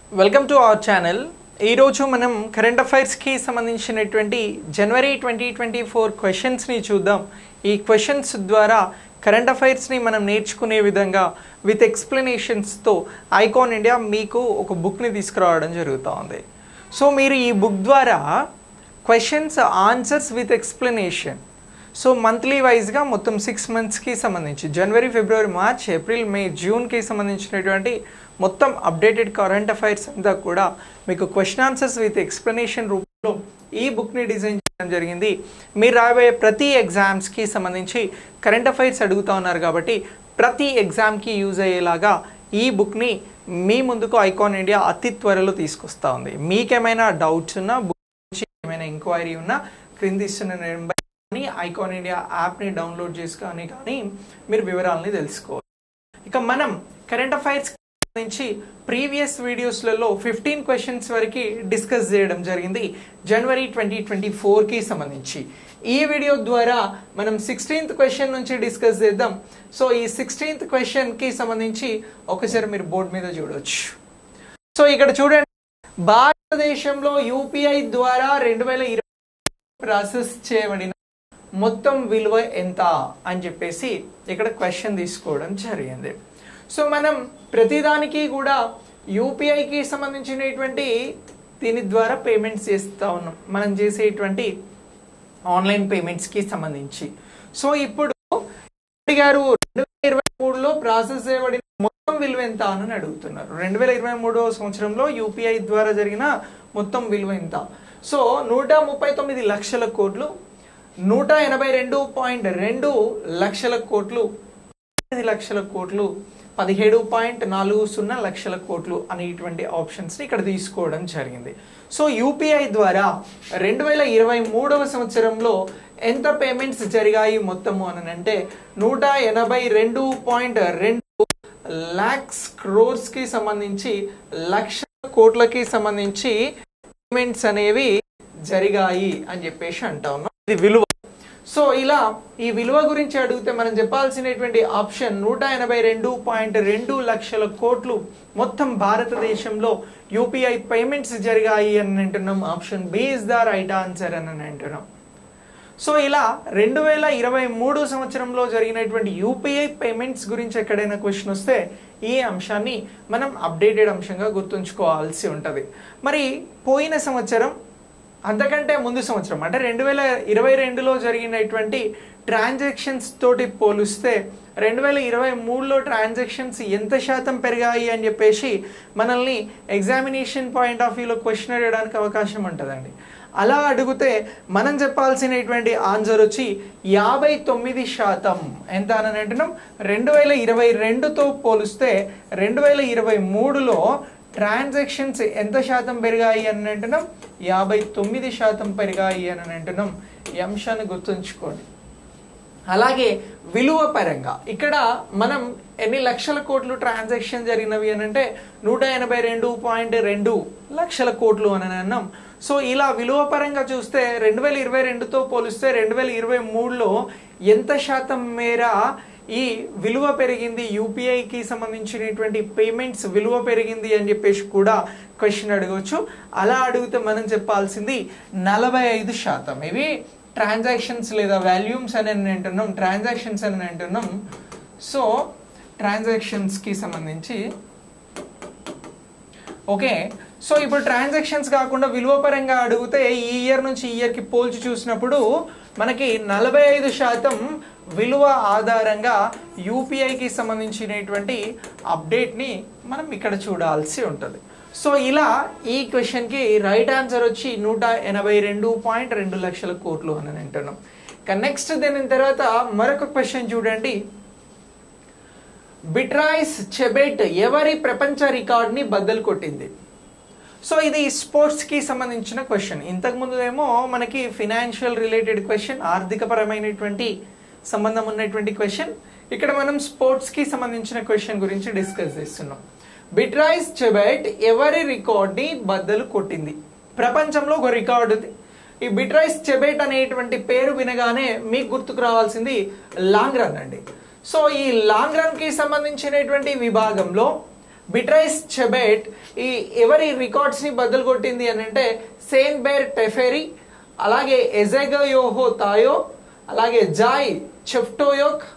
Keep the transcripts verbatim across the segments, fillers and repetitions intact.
Welcome to our channel. ఈరోజు మనం current అఫైర్స్కి సంబంధించినటువంటి జనవరి ట్వంటీ ట్వంటీ ఫోర్ క్వశ్చన్స్ని చూద్దాం. ఈ క్వశ్చన్స్ ద్వారా కరెంట్ అఫైర్స్ని మనం నేర్చుకునే విధంగా విత్ ఎక్స్ప్లెనేషన్స్తో ఐకాన్ ఇండియా మీకు ఒక బుక్ని తీసుకురావడం జరుగుతూ ఉంది. సో మీరు ఈ బుక్ ద్వారా questions answers with explanation so monthly వైజ్గా మొత్తం సిక్స్ మంత్స్కి సంబంధించి జనవరి, ఫిబ్రవరి, మార్చ్, ఏప్రిల్, మే, జూన్కి సంబంధించినటువంటి మొత్తం అప్డేటెడ్ కరెంట్ అఫైర్స్ అంతా కూడా మీకు క్వశ్చన్ ఆన్సర్స్ విత్ ఎక్స్ప్లెనేషన్ రూపంలో ఈ బుక్ని డిజైన్ చేయడం జరిగింది. మీరు రాబోయే ప్రతి ఎగ్జామ్స్కి సంబంధించి కరెంట్ అఫైర్స్ అడుగుతూ ఉన్నారు కాబట్టి ప్రతి ఎగ్జామ్కి యూజ్ అయ్యేలాగా ఈ బుక్ని మీ ముందుకు ఐకాన్ ఇండియా అతి త్వరలో తీసుకొస్తూ ఉంది. మీకేమైనా డౌట్స్ ఉన్నా, బుక్ నుంచి ఏమైనా ఎంక్వైరీ ఉన్నా క్రింది ఇస్తున్న నెంబర్ ఐకాన్ ఇండియా యాప్ని డౌన్లోడ్ చేసుకొని కానీ మీరు వివరాలని తెలుసుకోవాలి. ఇక మనం కరెంట్ అఫైర్స్ నుంచి ప్రీవియస్ వీడియోస్లలో ఫిఫ్టీన్ క్వశ్చన్స్ వరకు డిస్కస్ చేయడం జరిగింది జనవరి ట్వంటీ ట్వంటీ ఫోర్కి సంబంధించి. ఈ వీడియో ద్వారా మనం సిక్స్టీన్త్ క్వశ్చన్ నుంచి డిస్కస్ చేద్దాం. సో ఈ సిక్స్టీన్త్ క్వశ్చన్కి సంబంధించి ఒకసారి మీరు బోర్డు మీద చూడవచ్చు. సో ఇక్కడ చూడండి, భారతదేశంలో యూపీఐ ద్వారా రెండు వేల ఇరవై ప్రాసెస్ చేయబడిన మొత్తం విలువ ఎంత అని చెప్పేసి ఇక్కడ క్వశ్చన్ తీసుకోవడం జరిగింది. సో మనం ప్రతిదానికి కూడా యూపీఐకి సంబంధించినటువంటి దీని ద్వారా పేమెంట్స్ చేస్తూ ఉన్నాం, మనం చేసేటువంటి ఆన్లైన్ పేమెంట్స్కి సంబంధించి. సో ఇప్పుడు గారు రెండు వేల ఇరవై మూడులో ప్రాసెస్ చేయబడిన మొత్తం విలువ ఎంత అని అడుగుతున్నారు. రెండు వేల ఇరవై మూడవ సంవత్సరంలో యూపీఐ ద్వారా జరిగిన మొత్తం విలువ ఎంత? సో నూట ముప్పై తొమ్మిది లక్షల కోట్లు, నూట ఎనభై రెండు పాయింట్ రెండు లక్షల కోట్లు, పది లక్షల కోట్లు, పదిహేడు పాయింట్ నాలుగు సున్నా లక్షల కోట్లు అనేటువంటి ఆప్షన్స్ని ఇక్కడ తీసుకోవడం జరిగింది. సో యూపీఐ ద్వారా రెండు వేల ఇరవై మూడవ సంవత్సరంలో ఎంత పేమెంట్స్ జరిగాయి మొత్తము అని అంటే నూట ఎనభై రెండు పాయింట్ రెండు లాక్స్ క్రోర్స్కి సంబంధించి లక్షల కోట్లకి సంబంధించి పేమెంట్స్ అనేవి జరిగాయి అని చెప్పేసి అంటా ఉన్నాం. ఇది విలువ. సో ఇలా ఈ విలువ గురించి అడిగితే మనం చెప్పాల్సినటువంటి ఆప్షన్ నూట ఎనభై రెండు పాయింట్ రెండు లక్షల కోట్లు మొత్తం భారతదేశంలో యూపీఐ పేమెంట్స్ జరిగాయి అని అంటున్నాం. Option B is the right answer అని అంటున్నాం. సో ఇలా రెండు వేల ఇరవై మూడు సంవత్సరంలో జరిగినటువంటి యూపీఐ పేమెంట్స్ గురించి ఎక్కడైనా క్వశ్చన్ వస్తే ఈ అంశాన్ని మనం అప్డేటెడ్ అంశంగా గుర్తుంచుకోవాల్సి ఉంటుంది. మరి పోయిన సంవత్సరం అంతకంటే ముందు సంవత్సరం అంటే రెండు వేల ఇరవై రెండులో జరిగినటువంటి ట్రాన్సాక్షన్స్ తోటి పోలిస్తే రెండు వేల ఇరవై మూడులో ట్రాన్సాక్షన్స్ ఎంత శాతం పెరిగాయి అని చెప్పేసి మనల్ని ఎగ్జామినేషన్ పాయింట్ ఆఫ్ వ్యూలో క్వశ్చన్ అడగడానికి అవకాశం ఉంటుందండి. అలా అడిగితే మనం చెప్పాల్సినటువంటి ఆన్సర్ వచ్చి యాభై తొమ్మిది శాతం ఎంత అని అంటున్నాం. రెండు వేల ఇరవై రెండుతో పోలిస్తే రెండు వేల ఇరవై మూడులో ట్రాన్సాక్షన్స్ ఎంత శాతం పెరిగాయి అని అంటున్నాం, యాభై తొమ్మిది శాతం పెరిగాయి అని అంటున్నాం. ఈ అంశాన్ని గుర్తుంచుకోండి. అలాగే విలువ పరంగా ఇక్కడ మనం ఎన్ని లక్షల కోట్లు ట్రాన్సాక్షన్ జరిగినవి అని అంటే నూట ఎనభై రెండు పాయింట్ రెండు లక్షల కోట్లు అని అన్నాం. సో ఇలా విలువ పరంగా చూస్తే రెండు వేల ఇరవై రెండుతో పోలిస్తే రెండు వేల ఇరవై మూడులో ఎంత శాతం మేర ఈ విలువ పెరిగింది, యూపీఐకి సంబంధించినటువంటి పేమెంట్స్ విలువ పెరిగింది అని చెప్పేసి కూడా క్వశ్చన్ అడగవచ్చు. అలా అడిగితే మనం చెప్పాల్సింది నలభై ఐదు శాతం. ఇవి ట్రాన్సాక్షన్స్ లేదా వాల్యూమ్స్ అని అంటున్నాం, ట్రాన్సాక్షన్స్ అని అంటున్నాం. సో ట్రాన్సాక్షన్స్కి సంబంధించి ఓకే. సో ఇప్పుడు ట్రాన్సాక్షన్స్ కాకుండా విలువ పరంగా అడిగితే ఈ ఇయర్ నుంచి ఈ ఇయర్కి పోల్చి చూసినప్పుడు మనకి నలభై ఐదు శాతం విలువ ఆధారంగా యూపీఐకి సంబంధించినటువంటి అప్డేట్ని మనం ఇక్కడ చూడాల్సి ఉంటుంది. సో ఇలా ఈ క్వశ్చన్కి రైట్ ఆన్సర్ వచ్చి నూట ఎనభై రెండు పాయింట్ రెండు లక్షల కోట్లు అని అంటున్నాం. ఇక నెక్స్ట్ దీని తర్వాత మరొక క్వశ్చన్ చూడండి. బిట్రాయిస్ చెబెట్ ఎవరి ప్రపంచ రికార్డ్ని బద్దలు కొట్టింది? సో ఇది స్పోర్ట్స్కి సంబంధించిన క్వశ్చన్. ఇంతకుముందు ఏమో మనకి ఫినాన్షియల్ రిలేటెడ్ క్వశ్చన్, ఆర్థికపరమైనటువంటి సంబంధం ఉన్నటువంటి క్వశ్చన్. ఇక్కడ మనం స్పోర్ట్స్కి సంబంధించిన క్వశ్చన్ గురించి డిస్కస్ చేస్తున్నాం. బిట్రాయిస్ చెబెట్ ఎవరి రికార్డ్ని బద్దలు కొట్టింది? ప్రపంచంలో ఒక రికార్డు ఉంది. ఈ బిట్రాయిస్ చెబెట్ అనేటువంటి పేరు వినగానే మీకు గుర్తుకు రావాల్సింది లాంగ్ రన్ అండి. సో ఈ లాంగ్ రన్ కి సంబంధించినటువంటి విభాగంలో బిట్రైస్ చెబెట్ ఈ ఎవరి రికార్డ్స్ని బద్దలు కొట్టింది అని అంటే సేన్ బేర్ టెఫెరీ, అలాగే ఎజెగయోహో తాయో, అలాగే జాయ్ చెఫ్టోయోక్,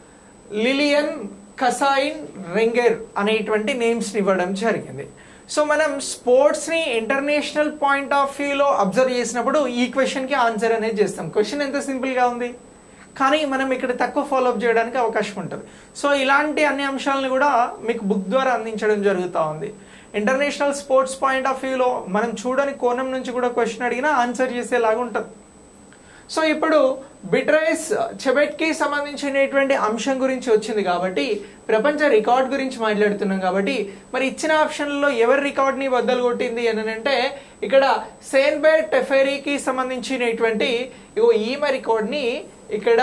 లిలియన్ కసాయిన్ రెంగెర్ అనేటువంటి నేమ్స్ని ఇవ్వడం జరిగింది. సో మనం స్పోర్ట్స్ని ఇంటర్నేషనల్ పాయింట్ ఆఫ్ వ్యూలో అబ్జర్వ్ చేసినప్పుడు ఈ క్వశ్చన్కి ఆన్సర్ అనేది చేస్తాం. క్వశ్చన్ ఎంత సింపుల్గా ఉంది, కానీ మనం ఇక్కడ తక్కువ ఫాలోఅప్ చేయడానికి అవకాశం ఉంటుంది. సో ఇలాంటి అన్ని అంశాలను కూడా మీకు బుక్ ద్వారా అందించడం జరుగుతూ ఉంది. ఇంటర్నేషనల్ స్పోర్ట్స్ పాయింట్ ఆఫ్ వ్యూలో మనం చూడని కోణం నుంచి కూడా క్వశ్చన్ అడిగినా ఆన్సర్ చేసేలాగా ఉంటుంది. సో ఇప్పుడు బిట్రైస్ చెబెట్కి సంబంధించినటువంటి అంశం గురించి వచ్చింది కాబట్టి, ప్రపంచ రికార్డ్ గురించి మాట్లాడుతున్నాం కాబట్టి, మరి ఇచ్చిన ఆప్షన్లలో ఎవరి రికార్డ్ని బద్దలు కొట్టింది అని అంటే ఇక్కడ సేన్ బేర్ టెఫెరీకి సంబంధించినటువంటి ఇగో ఈమె రికార్డ్ని ఇక్కడ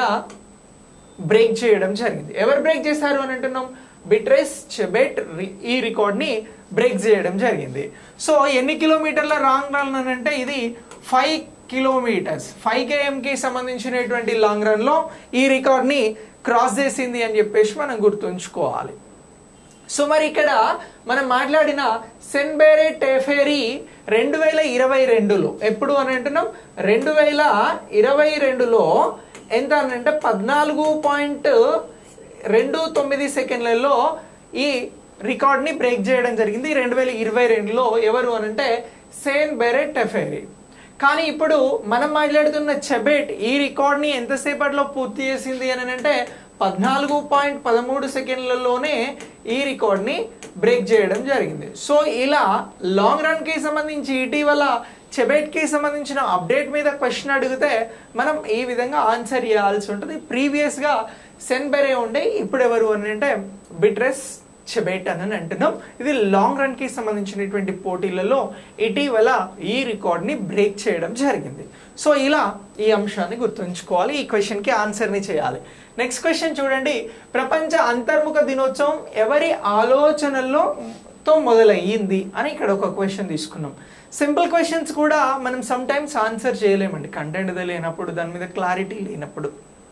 బ్రేక్ చేయడం జరిగింది. ఎవరు బ్రేక్ చేశారు అని అంటున్నాం? బిట్రైస్ చెబెట్ ఈ రికార్డ్ని బ్రేక్ చేయడం జరిగింది. సో ఎన్ని కిలోమీటర్ల లాంగ్ రన్ అని అంటే ఇది ఫైవ్ కిలోమీటర్స్ ఫైవ్ కేఎంకి సంబంధించినటువంటి లాంగ్ రన్లో ఈ రికార్డ్ని క్రాస్ చేసింది అని చెప్పేసి మనం గుర్తుంచుకోవాలి. సో మరి ఇక్కడ మనం మాట్లాడిన సెన్ బేరే టెఫెరీ రెండు వేల ఇరవై రెండులో ఎప్పుడు అని అంటున్నాం? రెండు వేల ఇరవై రెండులో ఎంత అని అంటే పద్నాలుగు పాయింట్ రెండు తొమ్మిది సెకండ్లలో ఈ రికార్డ్ని బ్రేక్ చేయడం జరిగింది రెండు వేల ఇరవై రెండులో. ఎవరు అని అంటే సేన్ బేరే టెఫెరీ. కానీ ఇప్పుడు మనం మాట్లాడుతున్న చెబెట్ ఈ రికార్డ్ని ఎంతసేపట్లో పూర్తి చేసింది అని అంటే పద్నాలుగు పాయింట్ పదమూడు సెకండ్లలోనే ఈ రికార్డ్ని బ్రేక్ చేయడం జరిగింది. సో ఇలా లాంగ్ రన్కి సంబంధించి ఇటీవల చెబెట్కి సంబంధించిన అప్డేట్ మీద క్వశ్చన్ అడిగితే మనం ఈ విధంగా ఆన్సర్ చేయాల్సి ఉంటుంది. ప్రీవియస్గా సెన్ బెరే ఉండే, ఇప్పుడు ఎవరు అని అంటే బిట్రైస్ చెబెట్ అని అంటున్నాం. ఇది లాంగ్ రన్కి సంబంధించినటువంటి పోటీలలో ఇటీవల ఈ రికార్డ్ని బ్రేక్ చేయడం జరిగింది. సో ఇలా ఈ అంశాన్ని గుర్తుంచుకోవాలి, ఈ క్వశ్చన్కి ఆన్సర్ని చేయాలి. నెక్స్ట్ క్వశ్చన్ చూడండి. ప్రపంచ అంతర్ముఖ దినోత్సవం ఎవరి ఆలోచనల్లో తో మొదలయ్యింది అని ఇక్కడ ఒక క్వశ్చన్ తీసుకున్నాం. సింపుల్ క్వశ్చన్స్ కూడా మనం సమ్ టైమ్స్ ఆన్సర్ చేయలేమండి, కంటెంట్ లేనప్పుడు, దాని మీద క్లారిటీ లేనప్పుడు.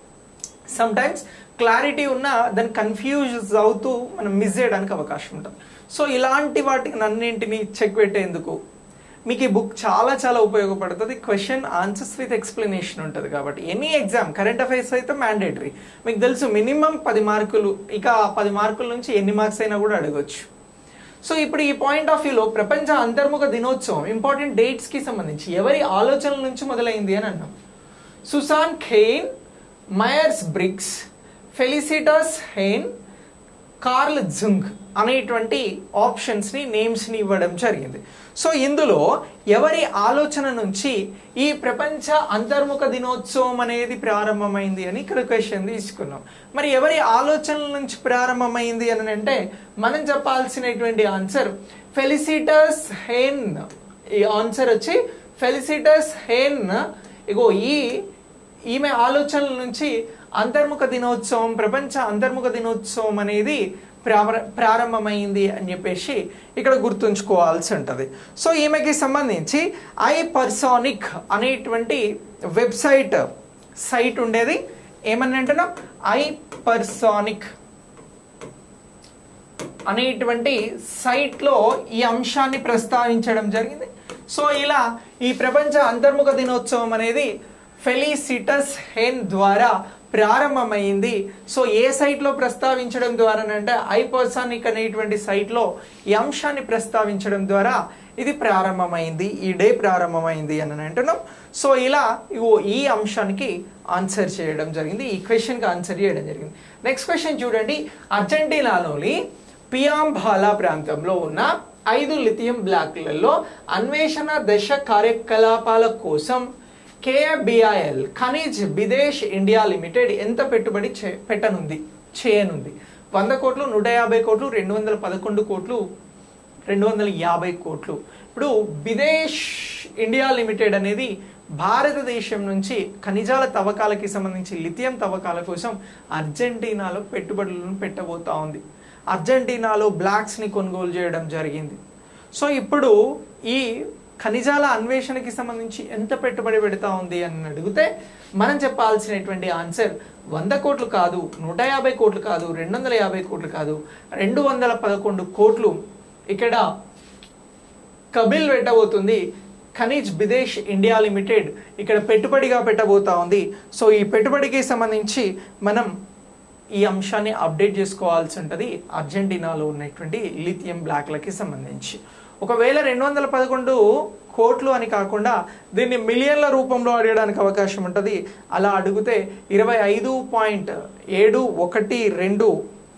సమ్ టైమ్స్ క్లారిటీ ఉన్నా దాన్ని కన్ఫ్యూజ్ అవుతూ మనం మిస్ చేయడానికి అవకాశం ఉంటుంది. సో ఇలాంటి వాటికి అన్నింటినీ చెక్ పెట్టేందుకు మీకు ఈ బుక్ చాలా చాలా ఉపయోగపడుతుంది. క్వశ్చన్ ఆన్సర్స్ విత్ ఎక్స్ప్లెనేషన్ ఉంటుంది కాబట్టి ఎనీ ఎగ్జామ్, కరెంట్ అఫైర్స్ అయితే మ్యాండేటరీ, మీకు తెలుసు మినిమం పది మార్కులు, ఇక పది మార్కుల నుంచి ఎన్ని మార్క్స్ అయినా కూడా అడగవచ్చు. సో ఇప్పుడు ఈ పాయింట్ ఆఫ్ వ్యూలో ప్రపంచ అంతర్ముఖ దినోత్సవం ఇంపార్టెంట్ డేట్స్కి సంబంధించి ఎవరి ఆలోచనల నుంచి మొదలైంది అని అన్నాం. Susan Cain, Myers Briggs, Felicitas Hein, Carl Jung అనేటువంటి ఆప్షన్స్ని నేమ్స్ని ఇవ్వడం జరిగింది. సో ఇందులో ఎవరి ఆలోచన నుంచి ఈ ప్రపంచ అంతర్ముఖ దినోత్సవం అనేది ప్రారంభమైంది అని ఇక్కడ క్వశ్చన్ తీసుకున్నాం. మరి ఎవరి ఆలోచనల నుంచి ప్రారంభమైంది అని అంటే మనం చెప్పాల్సినటువంటి ఆన్సర్ ఫెలిసిటాస్ హెయిన్. ఈ ఆన్సర్ వచ్చి ఫెలిసిటాస్ హెయిన్. ఇగో ఈ ఈమె ఆలోచనల నుంచి అంతర్ముఖ దినోత్సవం, ప్రపంచ అంతర్ముఖ దినోత్సవం అనేది ప్రారంభమైంది అని చెప్పేసి ఇక్కడ గుర్తుంచుకోవాల్సి ఉంటుంది. సో ఈమెకి సంబంధించి ఐ పర్సానిక్ అనేటువంటి వెబ్సైట్ సైట్ ఉండేది. ఏమని అంటున్నాం? ఐ పర్సానిక్ అనేటువంటి సైట్లో ఈ అంశాన్ని ప్రస్తావించడం జరిగింది. సో ఇలా ఈ ప్రపంచ అంతర్ముఖ దినోత్సవం అనేది ఫెలిసిటస్ హెయిన్ ద్వారా ప్రారంభమైంది. సో ఏ సైట్లో ప్రస్తావించడం ద్వారా అంటే ఐ పర్సానిక్ అనేటువంటి సైట్లో ఈ అంశాన్ని ప్రస్తావించడం ద్వారా ఇది ప్రారంభమైంది, ఈ డే ప్రారంభమైంది అని అంటున్నాం. సో ఇలా ఈ అంశానికి ఆన్సర్ చేయడం జరిగింది, ఈ క్వశ్చన్కి ఆన్సర్ చేయడం జరిగింది. నెక్స్ట్ క్వశ్చన్ చూడండి. అర్జెంటీనాలోని పియాంబాలా ప్రాంతంలో ఉన్న ఐదు లిథియం బ్లాక్లలో అన్వేషణ దశ కార్యకలాపాల కోసం కేఎఫ్బిఐఎల్ ఖనిజ్ బిదేశ్ ఇండియా లిమిటెడ్ ఎంత పెట్టుబడి పెట్టనుంది చేయనుంది? వంద కోట్లు, నూట యాభై కోట్లు, రెండు వందల పదకొండు కోట్లు, రెండు వందల యాభై కోట్లు. ఇప్పుడు బిదేశ్ ఇండియా లిమిటెడ్ అనేది భారతదేశం నుంచి ఖనిజాల తవ్వకాలకి సంబంధించి లిథియం తవ్వకాల కోసం అర్జెంటీనాలో పెట్టుబడులను పెట్టబోతా ఉంది. అర్జెంటీనాలో బ్లాక్స్ని కొనుగోలు చేయడం జరిగింది. సో ఇప్పుడు ఈ ఖనిజాల అన్వేషణకి సంబంధించి ఎంత పెట్టుబడి పెడతా ఉంది అని అడిగితే మనం చెప్పాల్సినటువంటి ఆన్సర్ వంద కోట్లు కాదు, నూట యాభై కోట్లు కాదు, రెండు వందల యాభై కోట్లు కాదు, రెండు వందల పదకొండు కోట్లు ఇక్కడ కబిల్ పెట్టబోతుంది. ఖనిజ్ బిదేశ్ ఇండియా లిమిటెడ్ ఇక్కడ పెట్టుబడిగా పెట్టబోతా ఉంది. సో ఈ పెట్టుబడికి సంబంధించి మనం ఈ అంశాన్ని అప్డేట్ చేసుకోవాల్సి ఉంటుంది అర్జెంటీనాలో ఉన్నటువంటి లిథియం బ్లాక్లకి సంబంధించి. ఒకవేళ రెండు వందల పదకొండు కోట్లు అని కాకుండా దీన్ని మిలియన్ల రూపంలో అడగడానికి అవకాశం ఉంటుంది. అలా అడిగితే ఇరవై ఐదు పాయింట్ ఏడు ఒకటి రెండు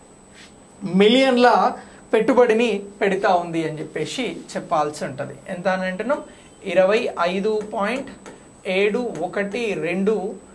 మిలియన్ల పెట్టుబడిని పెడతా ఉంది అని చెప్పేసి చెప్పాల్సి ఉంటుంది. ఎంత అని అంటున్నాం? ఇరవై ఐదు పాయింట్ ఏడు ఒకటి రెండు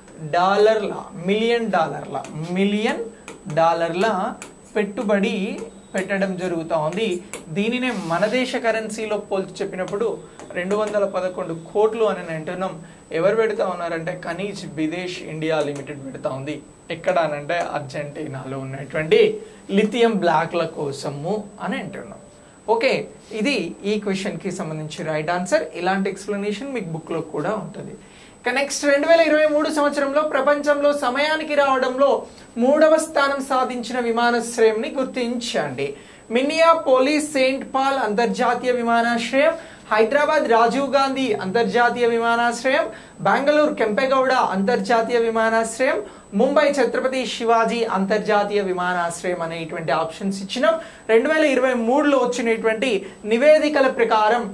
డాలర్ల మిలియన్ డాలర్ల మిలియన్ డాలర్ల పెట్టుబడి పెట్టడం జరుగుతూ ఉంది. దీనినే మన దేశ కరెన్సీలో పోల్చి చెప్పినప్పుడు రెండు వందల పదకొండు కోట్లు అని అంటున్నాం. ఎవరు పెడతా ఉన్నారంటే ఖనిజ్ బిదేశ్ ఇండియా లిమిటెడ్ పెడతా ఉంది. ఎక్కడ అనంటే అర్జెంటీనాలో ఉన్నటువంటి లిథియం బ్లాక్ల కోసము అని అంటున్నాం. ఓకే, ఇది ఈ క్వశ్చన్కి సంబంధించి రైట్ ఆన్సర్. ఇలాంటి ఎక్స్ప్లెనేషన్ మీకు బుక్లో కూడా ఉంటుంది. ఇక నెక్స్ట్ రెండు వేల ఇరవై మూడు సంవత్సరంలో ప్రపంచంలో సమయానికి రావడంలో మూడవ స్థానం సాధించిన విమానాశ్రయంని గుర్తించండి. మిన్నియాపోలిస్ సెయింట్ పాల్ అంతర్జాతీయ విమానాశ్రయం, హైదరాబాద్ రాజీవ్ గాంధీ అంతర్జాతీయ విమానాశ్రయం, బెంగళూరు కెంపెగౌడ అంతర్జాతీయ విమానాశ్రయం, ముంబై ఛత్రపతి శివాజీ అంతర్జాతీయ విమానాశ్రయం అనేటువంటి ఆప్షన్స్ ఇచ్చినాం. రెండు వేల ఇరవై మూడులో వచ్చినటువంటి నివేదికల ప్రకారం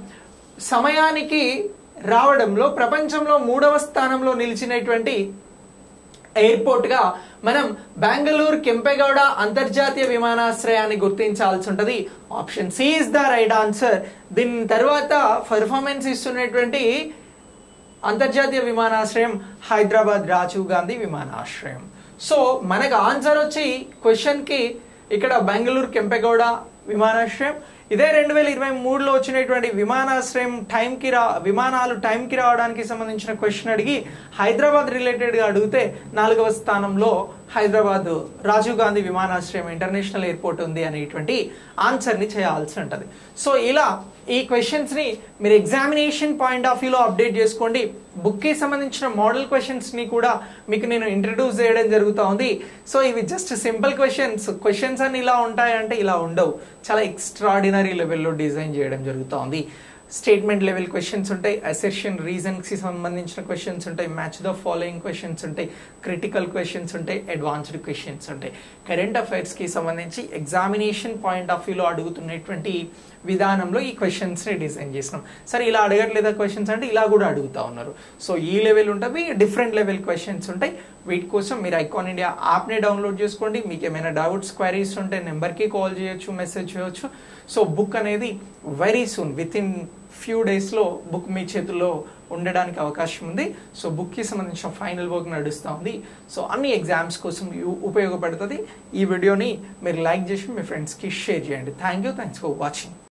సమయానికి రావడంలో ప్రపంచంలో మూడవ స్థానంలో నిలిచినటువంటి ఎయిర్పోర్ట్గా మనం బెంగళూరు కెంపెగౌడ అంతర్జాతీయ విమానాశ్రయాన్ని గుర్తించాల్సి ఉంటుంది. Option C is the right answer. దీని తర్వాత పర్ఫార్మెన్స్ ఇస్తున్నటువంటి అంతర్జాతీయ విమానాశ్రయం హైదరాబాద్ రాజీవ్ గాంధీ విమానాశ్రయం. సో మనకు ఆన్సర్ వచ్చి క్వశ్చన్కి ఇక్కడ బెంగళూరు కెంపెగౌడ విమానాశ్రయం. ఇదే రెండు వేల ఇరవై మూడులో వచ్చినటువంటి విమానాశ్రయం టైంకి రా విమానాలు టైంకి రావడానికి సంబంధించిన క్వశ్చన్ అడిగి హైదరాబాద్ రిలేటెడ్గా అడిగితే నాలుగవ స్థానంలో హైదరాబాద్ రాజీవ్ గాంధీ విమానాశ్రయం ఇంటర్నేషనల్ ఎయిర్పోర్ట్ ఉంది అనేటువంటి ఆన్సర్ని చేయాల్సి ఉంటుంది. సో ఇలా ఈ క్వశ్చన్స్ని మీరు ఎగ్జామినేషన్ పాయింట్ ఆఫ్ వ్యూలో అప్డేట్ చేసుకోండి. బుక్కి సంబంధించిన మోడల్ క్వశ్చన్స్ని కూడా మీకు నేను ఇంట్రడ్యూస్ చేయడం జరుగుతూ ఉంది. సో ఇవి జస్ట్ సింపుల్ క్వశ్చన్స్. క్వశ్చన్స్ అని ఇలా ఉంటాయంటే ఇలా ఉండవు, చాలా ఎక్స్ట్రాడినరీ లెవెల్లో డిజైన్ చేయడం జరుగుతూ ఉంది. స్టేట్మెంట్ లెవెల్ క్వశ్చన్స్ ఉంటాయి, అసెర్షన్ రీజన్స్కి సంబంధించిన క్వశ్చన్స్ ఉంటాయి, మ్యాచ్ ద ఫాలోయింగ్ క్వశ్చన్స్ ఉంటాయి, క్రిటికల్ క్వశ్చన్స్ ఉంటాయి, అడ్వాన్స్డ్ క్వశ్చన్స్ ఉంటాయి. కరెంట్ అఫైర్స్కి సంబంధించి ఎగ్జామినేషన్ పాయింట్ ఆఫ్ వ్యూలో అడుగుతున్నటువంటి విధానంలో ఈ క్వశ్చన్స్ని డిజైన్ చేసినాం. సరే ఇలా అడగట్లేదా క్వశ్చన్స్ అంటే ఇలా కూడా అడుగుతూ ఉన్నారు. సో ఈ లెవెల్ ఉంటుంది, డిఫరెంట్ లెవెల్ క్వశ్చన్స్ ఉంటాయి. వీటి కోసం మీరు ఐకాన్ ఇండియా యాప్ని డౌన్లోడ్ చేసుకోండి. మీకు ఏమైనా డౌట్స్ క్వైరీస్ ఉంటే నెంబర్కి కాల్ చేయొచ్చు, మెసేజ్ చేయొచ్చు. సో బుక్ అనేది very soon with in few డేస్లో బుక్ మీ చేతుల్లో ఉండడానికి అవకాశం ఉంది. సో బుక్కి సంబంధించిన ఫైనల్ వర్క్ నడుస్తూ ఉంది. సో అన్ని ఎగ్జామ్స్ కోసం ఉపయోగపడుతుంది. ఈ వీడియోని మీరు లైక్ చేసి మీ ఫ్రెండ్స్కి షేర్ చేయండి. Thank you thanks for watching.